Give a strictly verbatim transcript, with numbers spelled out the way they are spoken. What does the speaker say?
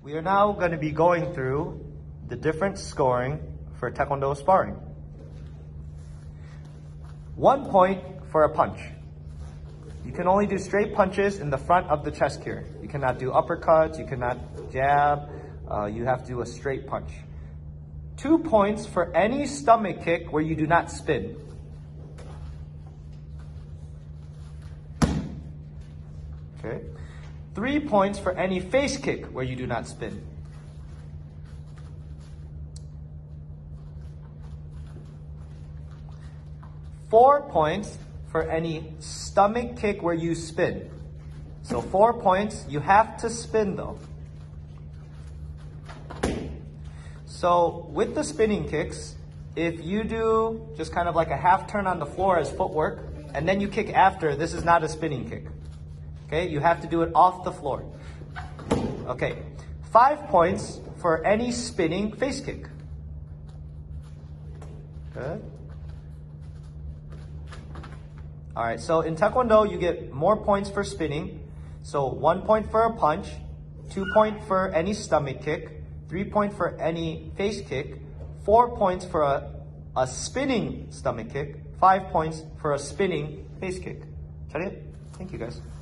We are now going to be going through the different scoring for Taekwondo sparring. One point for a punch. You can only do straight punches in the front of the chest here. You cannot do uppercuts, you cannot jab, uh, you have to do a straight punch. Two points for any stomach kick where you do not spin. Okay. Three points for any face kick where you do not spin. Four points for any stomach kick where you spin. So four points, you have to spin though. So with the spinning kicks, if you do just kind of like a half turn on the floor as footwork, and then you kick after, this is not a spinning kick. Okay, you have to do it off the floor. Okay, five points for any spinning face kick. Good. All right, so in Taekwondo, you get more points for spinning. So one point for a punch, two point for any stomach kick, three point for any face kick, four points for a, a spinning stomach kick, five points for a spinning face kick. Thank you guys.